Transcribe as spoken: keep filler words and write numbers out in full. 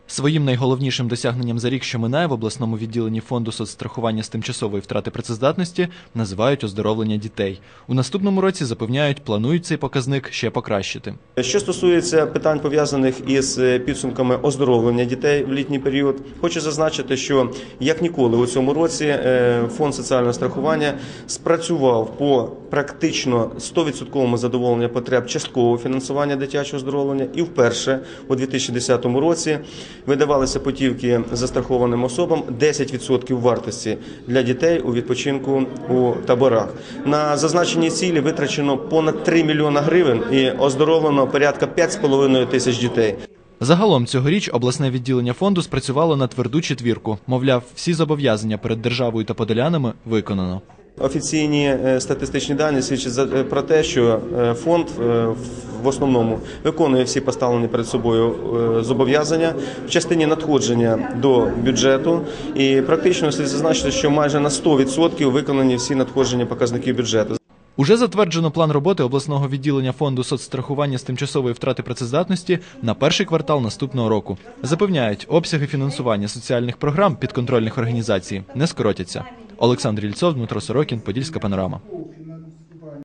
Своїм найголовнішим досягненням за рік, що минає, в обласному відділенні фонду соцстрахування з тимчасової втрати працездатності називають оздоровлення дітей. У наступному році, запевняють, планують цей показник ще покращити. Що стосується питань, пов'язаних із підсумками оздоровлення дітей в літній період, хочу зазначити, що як ніколи у цьому році фонд соціального страхування спрацював по практично сто відсотків задоволення потреб часткового фінансування дитячого оздоровлення, і вперше у дві тисячі десятому році видавалися путівки застрахованим особам десять відсотків вартості для дітей у відпочинку у таборах. На зазначені цілі витрачено понад три мільйони гривень і оздоровлено порядка п'ять з половиною тисяч дітей. Загалом цьогоріч обласне відділення фонду спрацювало на тверду четвірку. Мовляв, всі зобов'язання перед державою та подолянами виконано. Офіційні статистичні дані свідчать про те, що фонд в основному виконує всі поставлені перед собою зобов'язання в частині надходження до бюджету. І практично слід зазначити, що майже на сто відсотків виконані всі надходження показників бюджету. Уже затверджено план роботи обласного відділення фонду соцстрахування з тимчасової втрати працездатності на перший квартал наступного року. Запевняють, обсяги фінансування соціальних програм підконтрольних організацій не скоротяться. Олександр Ільцов, Дмитро Сорокін, Подільська панорама.